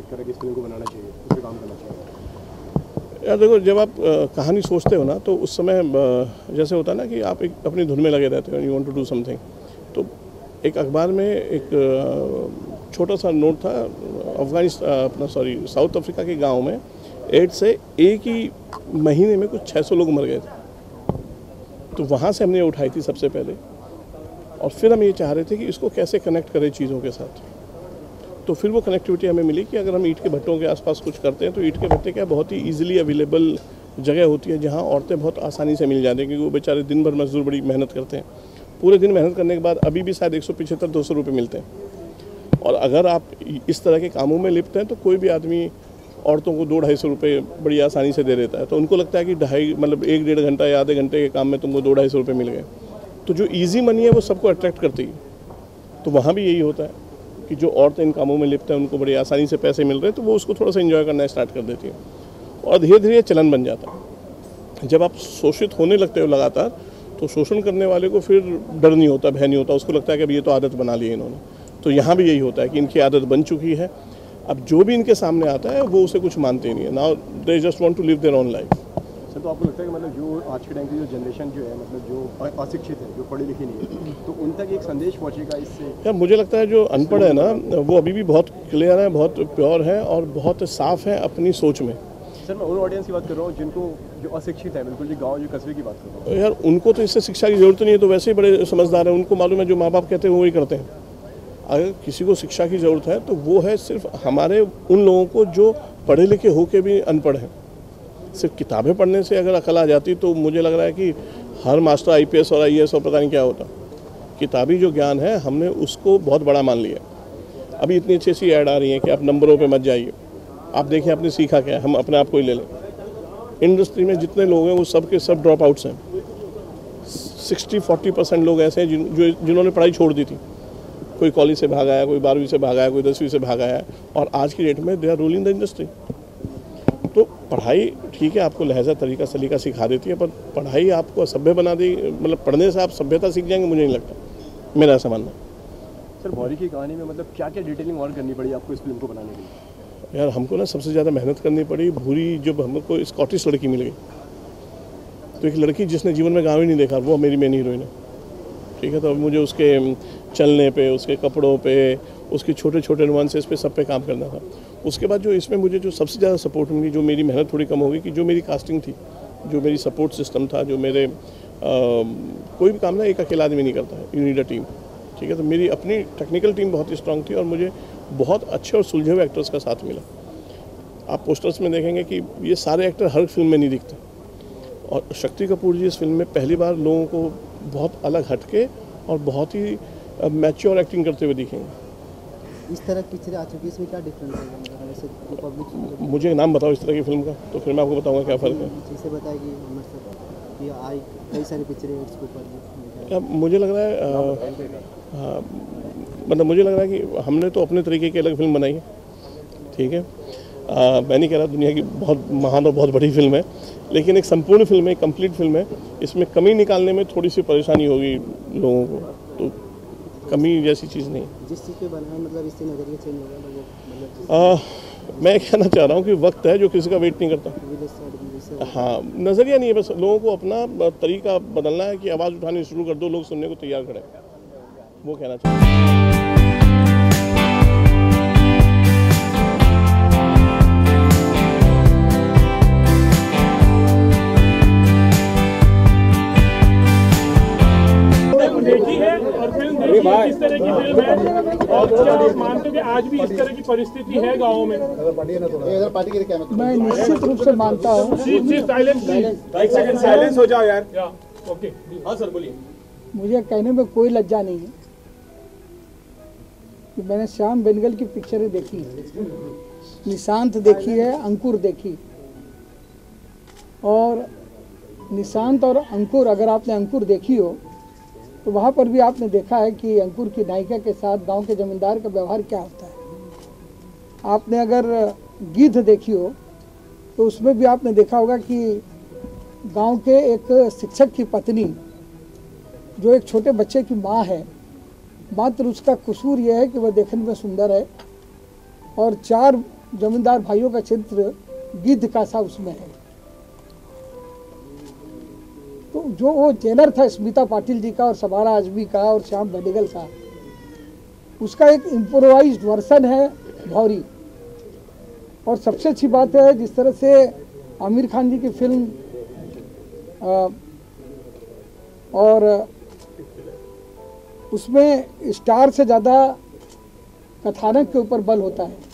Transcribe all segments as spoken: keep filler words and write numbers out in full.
Expect करें कि इस फिल्म को बनाना चाहिए, उस पर काम करना चाहिए? यार देखो, जब आप आ, कहानी सोचते हो ना, तो उस समय आ, जैसे होता है ना कि आप एक अपनी धुन में लगे रहते हो, you want to do something. तो एक अखबार में एक छोटा सा नोट था, अफगानिस्तान अपना सॉरी साउथ अफ्रीका के गांव में एड्स से एक ही महीने में कुछ छह सौ लोग मर गए थे। तो वहाँ से हमने उठाई थी सबसे पहले, और फिर हम ये चाह रहे थे कि इसको कैसे कनेक्ट करें चीज़ों के साथ। तो फिर वो कनेक्टिविटी हमें मिली कि अगर हम ईंट के भट्टों के आसपास कुछ करते हैं तो ईंट के भट्टे क्या बहुत ही ईजिली अवेलेबल जगह होती है जहाँ औरतें बहुत आसानी से मिल जाती हैं, क्योंकि वो बेचारे दिन भर मजदूर बड़ी मेहनत करते हैं। पूरे दिन मेहनत करने के बाद अभी भी शायद एक सौ पिछहत्तर दो सौ रुपये मिलते हैं। और अगर आप इस तरह के कामों में लिप्त हैं तो कोई भी आदमी औरतों को दो ढाई सौ रुपये बड़ी आसानी से दे देता है। तो उनको लगता है कि ढाई मतलब एक डेढ़ घंटा या आधे घंटे के काम में तुमको दो ढाई सौ रुपये मिल गए। तो जो ईजी मनी है वो सबको अट्रैक्ट करती है। तो वहाँ भी यही होता है कि जो औरतें इन कामों में लिप्त हैं उनको बड़ी आसानी से पैसे मिल रहे हैं, तो वो उसको थोड़ा सा एंजॉय करना स्टार्ट कर देती है और धीरे धीरे चलन बन जाता है। जब आप शोषित होने लगते हो लगातार, तो शोषण करने वाले को फिर डर नहीं होता, भय नहीं होता, उसको लगता है कि अब ये तो आदत बना ली है इन्होंने। तो यहाँ भी यही होता है कि इनकी आदत बन चुकी है। अब जो भी इनके सामने आता है वो उसे कुछ मानते नहीं है। Now they just want to live their own life. Sir, तो आपको लगता है कि मतलब जो आज के टाइम की जो जनरेशन जो है, मतलब जो अशिक्षित है, जो पढ़ी लिखी नहीं है, तो उन तक एक संदेश पहुँचेगा इससे? यार मुझे लगता है जो अनपढ़ है ना, वो अभी भी बहुत क्लियर है, बहुत प्योर है और बहुत साफ है अपनी सोच में। सर, मैं उन ऑडियंस की बात कर रहा हूँ जिनको जो अशिक्षित है, बिल्कुल जो गाँव जो कस्बे की बात कर रहा हूँ। यार उनको तो इससे शिक्षा की जरूरत नहीं है, तो वैसे ही बड़े समझदार हैं। उनको मालूम है जो माँ बाप कहते हैं वो ही करते हैं। अगर किसी को शिक्षा की ज़रूरत है तो वो है सिर्फ हमारे उन लोगों को जो पढ़े लिखे होके भी अनपढ़ हैं। सिर्फ किताबें पढ़ने से अगर अकल आ जाती तो मुझे लग रहा है कि हर मास्टर आईपीएस और आईएएस और पता नहीं क्या होता। किताबी जो ज्ञान है हमने उसको बहुत बड़ा मान लिया। अभी इतनी अच्छी अच्छी ऐड आ रही हैं कि आप नंबरों पे मत जाइए। आप देखें आपने सीखा क्या है, हम अपने आप को ही ले लें। इंडस्ट्री में जितने लोग हैं वो सब के सब ड्रॉप आउट्स हैं। सिक्सटी फोर्टी परसेंट लोग ऐसे हैं जिन जो जिन्होंने पढ़ाई छोड़ दी थी। कोई कॉलेज से भाग आया, कोई बारहवीं से भाग आया, कोई दसवीं से भाग आया, और आज की डेट में they are ruling the industry. तो पढ़ाई ठीक है, आपको लहजा तरीका सलीका सिखा देती है, पर पढ़ाई आपको असभ्य बना दी। मतलब पढ़ने से आप सभ्यता सीख जाएंगे, मुझे नहीं लगता, मेरा ऐसा मानना है। सर, भौरी की कहानी में मतलब क्या क्या डिटेलिंग और करनी पड़ी आपको इस फिल्म को बनाने के लिए? यार हमको ना सबसे ज़्यादा मेहनत करनी पड़ी। भूरी जब हमको स्कॉटिश लड़की मिल गई, तो एक लड़की जिसने जीवन में गाँव ही नहीं देखा, वो मेरी मेन हीरोइन है। ठीक है, तो अब मुझे उसके चलने पे, उसके कपड़ों पे, उसके छोटे छोटे नुआंसेस पे, सब पे काम करना था। उसके बाद जो इसमें मुझे जो सबसे ज़्यादा सपोर्ट मिली, जो मेरी मेहनत थोड़ी कम हो गई, कि जो मेरी कास्टिंग थी, जो मेरी सपोर्ट सिस्टम था, जो मेरे आ, कोई भी काम ना एक अकेला आदमी नहीं करता है, यू नीड अ टीम। ठीक है, तो मेरी अपनी टेक्निकल टीम बहुत स्ट्रांग थी और मुझे बहुत अच्छे और सुलझे हुए एक्टर्स का साथ मिला। आप पोस्टर्स में देखेंगे कि ये सारे एक्टर हर फिल्म में नहीं दिखते, और शक्ति कपूर जी इस फिल्म में पहली बार लोगों को बहुत अलग हटके और बहुत ही मैच्योर एक्टिंग करते हुए दिखेंगे। इस तरह की पिक्चरें आ चुकी है, इसमें क्या डिफरेंस है वैसे जो पब्लिक? मुझे नाम बताओ इस तरह की फिल्म का, तो फिर मैं आपको बताऊंगा क्या फ़र्क है। जैसे बताएगी मतलब कि आई कई सारी पिक्चरें इसके ऊपर। मुझे लग रहा है हाँ, मतलब मुझे लग रहा है कि हमने तो अपने तरीके की अलग फिल्म बनाई है। ठीक है, आ, मैं नहीं कह रहा दुनिया की बहुत महान और बहुत बड़ी फिल्म है, लेकिन एक संपूर्ण फिल्म है, कंप्लीट फिल्म है। इसमें कमी निकालने में थोड़ी सी परेशानी होगी लोगों को, तो कमी जैसी चीज़ नहीं। जिस चीज़ पे बना है मतलब इससे नज़रिया चेंज होगा लोगों मतलब। मैं कहना चाह रहा हूँ कि वक्त है जो किसी का वेट नहीं करता। हाँ, नज़रिया नहीं है, बस लोगों को अपना तरीका बदलना है कि आवाज़ उठानी शुरू कर दो, लोग सुनने को तैयार खड़े, वो कहना चाहता हूँ। देखी है और फिल्म देखी है, किस तरह की फिल्म है, और क्या आप मानते हो कि आज भी इस तरह की परिस्थिति है गाँव में? मैं निश्चित रूप से मानता हूँ। एक सेकंड साइलेंस हो जाओ यार। ओके, हाँ सर बोलिए। मुझे कहने में कोई लज्जा नहीं है कि मैंने श्याम बेनेगल की पिक्चरें देखी है, निशांत देखी है, अंकुर देखी। और निशांत और अंकुर, अगर आपने अंकुर देखी हो तो वहाँ पर भी आपने देखा है कि अंकुर की नायिका के साथ गांव के जमींदार का व्यवहार क्या होता है। आपने अगर गिद्ध देखी हो तो उसमें भी आपने देखा होगा कि गांव के एक शिक्षक की पत्नी जो एक छोटे बच्चे की माँ है, मात्र उसका कसूर यह है कि वह देखने में सुंदर है और चार जमींदार भाइयों का चित्र गिद्ध का सा उसमें है। तो जो वो जेनर था स्मिता पाटिल जी का और सबारा आजमी का और श्याम बेनेगल का, उसका एक इम्प्रोवाइज्ड वर्सन है भौरी। और सबसे अच्छी बात है जिस तरह से आमिर खान जी की फिल्म आ, और उसमें स्टार से ज़्यादा कथानक के ऊपर बल होता है।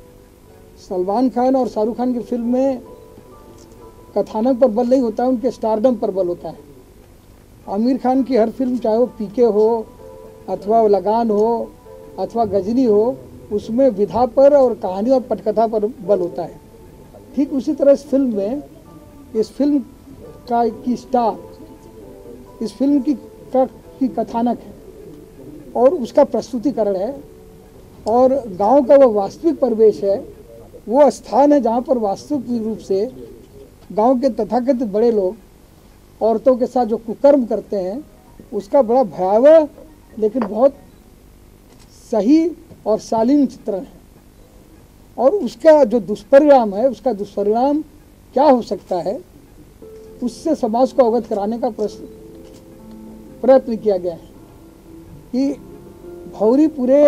सलमान खान और शाहरुख खान की फिल्म में कथानक पर बल नहीं होता है, उनके स्टारडम पर बल होता है। आमिर खान की हर फिल्म, चाहे वो पीके हो अथवा लगान हो अथवा गजनी हो, उसमें विधा पर और कहानी और पटकथा पर बल होता है। ठीक उसी तरह इस फिल्म में, इस फिल्म का की स्टार इस फिल्म की का की कथानक है और उसका प्रस्तुतिकरण है, और गांव का वो वास्तविक परिवेश है, वो स्थान है जहां पर वास्तविक रूप से गांव के तथाकथित बड़े लोग औरतों के साथ जो कुकर्म करते हैं, उसका बड़ा भयावह लेकिन बहुत सही और शालीन चित्रण है। और उसका जो दुष्परिणाम है, उसका दुष्परिणाम क्या हो सकता है, उससे समाज को अवगत कराने का प्रश्न प्रयत्न किया गया है कि भौरी पूरे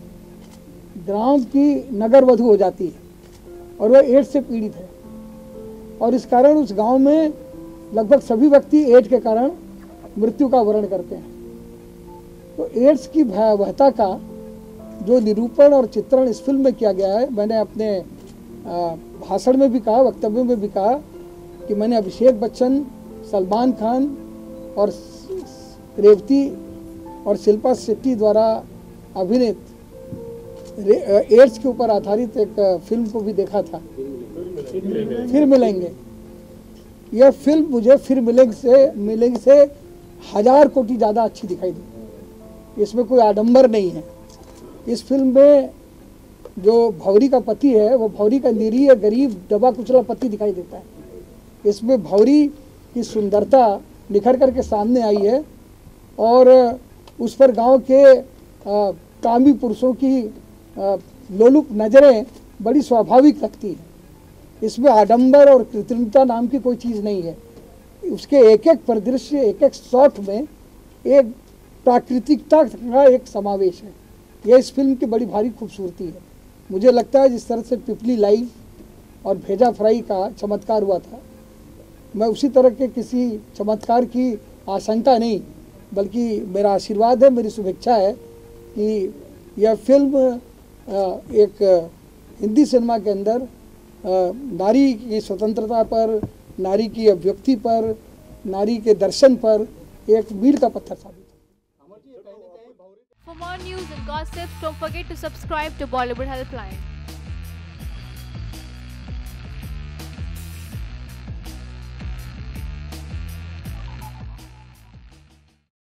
ग्राम की नगर वधू हो जाती है और वह एड्स से पीड़ित है, और इस कारण उस गांव में लगभग सभी व्यक्ति एड्स के कारण मृत्यु का वर्ण करते हैं। तो एड्स की भयावहता का जो निरूपण और चित्रण इस फिल्म में किया गया है, मैंने अपने भाषण में भी कहा, वक्तव्य में भी कहा कि मैंने अभिषेक बच्चन, सलमान खान और रेवती और शिल्पा शेट्टी द्वारा अभिनीत एड्स के ऊपर आधारित एक फिल्म को भी देखा था, फिर मिलेंगे। यह फिल्म मुझे फिर मिलेंगे से मिलेंगे से हजार कोटि ज़्यादा अच्छी दिखाई दी। इसमें कोई आडंबर नहीं है। इस फिल्म में जो भौरी का पति है, वो भौरी का निरीह गरीब दबा कुचला पति दिखाई देता है। इसमें भौरी की सुंदरता निखर करके सामने आई है और उस पर गांव के आ, कामी पुरुषों की आ, लोलुप नज़रें बड़ी स्वाभाविक लगती हैं। इसमें आडंबर और कृत्रिमता नाम की कोई चीज़ नहीं है। उसके एक एक परिदृश्य, एक एक शॉट में एक प्राकृतिकता का एक समावेश है। यह इस फिल्म की बड़ी भारी खूबसूरती है। मुझे लगता है जिस तरह से पिपली लाइव और भेजा फ्राई का चमत्कार हुआ था, मैं उसी तरह के किसी चमत्कार की आशंका नहीं, बल्कि मेरा आशीर्वाद है, मेरी शुभेच्छा है कि यह फिल्म एक हिंदी सिनेमा के अंदर नारी की स्वतंत्रता पर, नारी की अभिव्यक्ति पर, नारी के दर्शन पर एक मील का पत्थर साबित है। For more news and gossip, don't forget to subscribe to Bollywood Helpline.